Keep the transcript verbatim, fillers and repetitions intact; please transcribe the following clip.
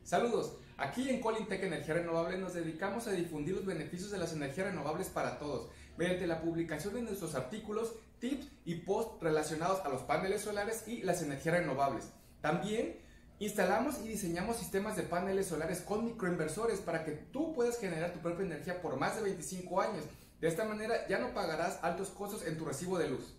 Saludos, aquí en Colintec Energía Renovable nos dedicamos a difundir los beneficios de las energías renovables para todos, mediante la publicación de nuestros artículos, tips y posts relacionados a los paneles solares y las energías renovables. También instalamos y diseñamos sistemas de paneles solares con microinversores para que tú puedas generar tu propia energía por más de veinticinco años. De esta manera ya no pagarás altos costos en tu recibo de luz.